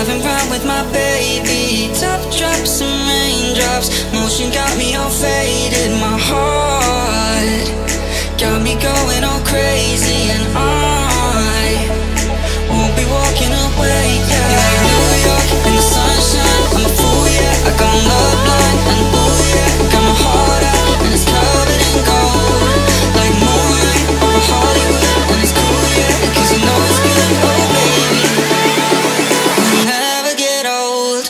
driving round with my baby. Top drops and raindrops, motion got me all faded. My heart got me going all crazy, and I won't be walking away, yeah. You're like New York in the sunshine, I'm a fool, yeah. I got love blind and ooh, yeah. Got my heart out and it's covered in gold, like moonlight over Hollywood, and it's cool, yeah, cause you know it's good, oh baby. We'll never get old.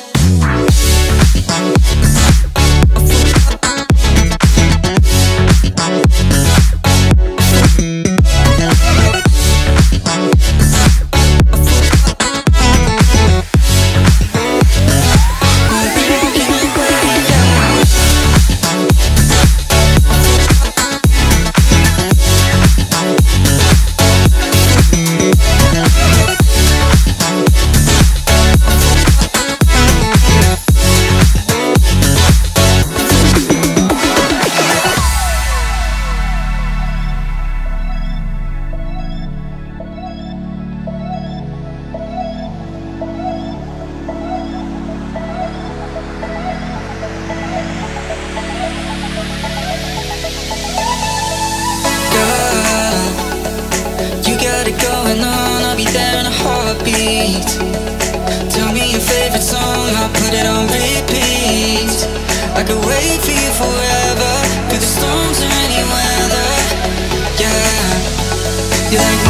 I'll be there in a heartbeat. Tell me your favorite song, I'll put it on repeat. I could wait for you forever, through the storms or any weather. Yeah, you're like